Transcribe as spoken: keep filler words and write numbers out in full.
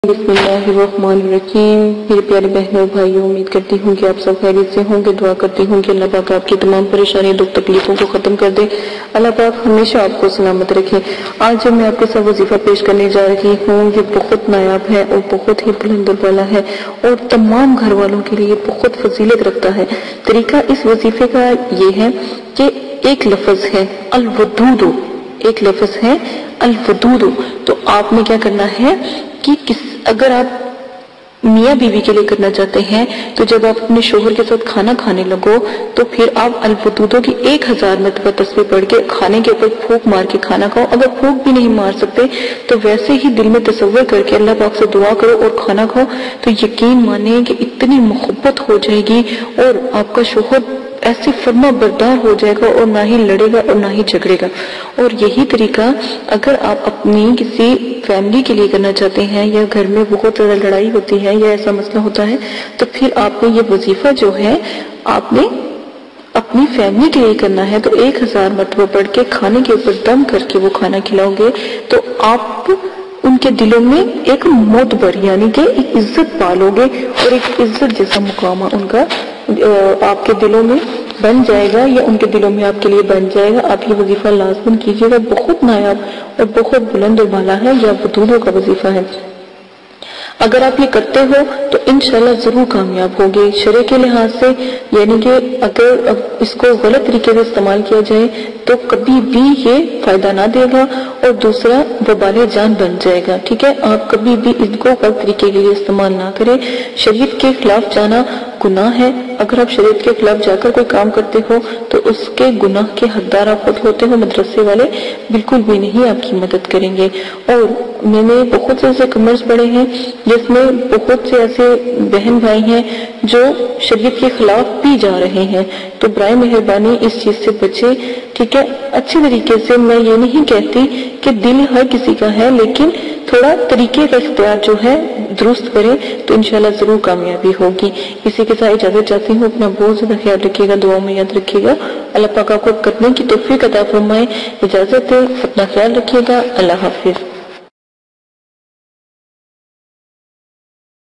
بسم اللہ الرحمن الرحیم۔ میرے پیارے بہنوں بھائیوں، امید کرتی ہوں کہ آپ سب خیریت سے ہوں گے۔ دعا کرتی ہوں کہ اللہ پاک آپ کی تمام پریشانی دکھ تکلیفوں کو ختم کر دے۔ اللہ پاک ہمیشہ آپ کو سلامت رکھے۔ آج جو میں آپ کے ساتھ وظیفہ پیش کرنے جا رہی ہوں یہ بہت نایاب ہے اور بہت ہی بلند والا ہے اور تمام گھر والوں کے لیے بہت فضیلت رکھتا ہے۔ طریقہ اس وظیفے کا یہ ہے کہ ایک لفظ ہے الودود، ایک لفظ ہے الودود۔ تو آپ نے کیا کرنا ہے کہ کس اگر آپ میاں بیوی کے لیے کرنا چاہتے ہیں تو جب آپ اپنے شوہر کے ساتھ کھانا کھانے لگو تو پھر آپ الودودوں کی ایک ہزار مرتبہ تسبیح پڑھ کے کھانے کے اوپر پھونک مار کے کھانا کھاؤ۔ اگر پھونک بھی نہیں مار سکتے تو ویسے ہی دل میں تصور کر کے اللہ پاک سے دعا کرو اور کھانا کھاؤ، تو یقین مانیں کہ اتنی محبت ہو جائے گی اور آپ کا شوہر ایسی فرما بردار ہو جائے گا اور نہ ہی لڑے گا اور نہ ہی جھگڑے گا۔ اور یہی طریقہ اگر آپ اپنی کسی فیملی کے لیے کرنا چاہتے ہیں یا گھر میں بہت زیادہ لڑائی ہوتی ہے یا ایسا مسئلہ ہوتا ہے تو پھر آپ نے یہ وظیفہ جو ہے آپ نے اپنی فیملی کے لیے کرنا ہے، تو ایک ہزار مرتبہ پڑھ کے کھانے کے اوپر دم کر کے وہ کھانا کھلاؤ گے تو آپ ان کے دلوں میں ایک معتبر یعنی کہ ایک عزت پالو گے اور ایک عزت جیسا مقام ان کا آپ کے دلوں میں بن جائے گا یا ان کے دلوں میں آپ کے لیے بن جائے گا۔ آپ یہ وظیفہ لازم کیجیے گا، بہت نایاب اور بہت بلند و بالا ہے، یہ ودودوں کا وظیفہ ہے۔ اگر آپ یہ کرتے ہو تو انشاءاللہ ضرور کامیاب ہوگے۔ شرع کے لحاظ سے یعنی کہ اگر اس کو غلط طریقے سے استعمال کیا جائے تو کبھی بھی یہ فائدہ نہ دے گا اور دوسرا وبال جان بن جائے گا، ٹھیک ہے۔ آپ کبھی بھی ان کو غلط طریقے کے لیے استعمال نہ کریں۔ شریعت کے خلاف جانا گناہ ہے۔ اگر آپ شریعت کے خلاف جا کر کوئی کام کرتے ہو تو اس کے گناہ کے حقدار آپ خود ہوتے ہو، مدرسے والے بالکل بھی نہیں آپ کی مدد کریں گے۔ اور میں نے بہت سے ایسے کمرز پڑھے ہیں جس میں بہت سے ایسے بہن بھائی ہیں جو شریعت کے خلاف بھی جا رہے ہیں، تو برائے مہربانی اس چیز سے بچے، ٹھیک ہے۔ اچھے طریقے سے میں یہ نہیں کہتی کہ دل ہر کسی کا ہے، لیکن تھوڑا طریقے کا اختیار جو ہے درست کریں تو انشاءاللہ ضرور کامیابی ہوگی۔ اسی کے ساتھ اجازت چاہتی ہوں، اپنا بہت زیادہ خیال رکھیے گا، دعاؤں میں یاد رکھیے گا۔ اللہ پاک آپ کو کرنے کی توفیق عطا فرمائے۔ اجازت ہے، اپنا خیال رکھیے گا۔ اللہ حافظ۔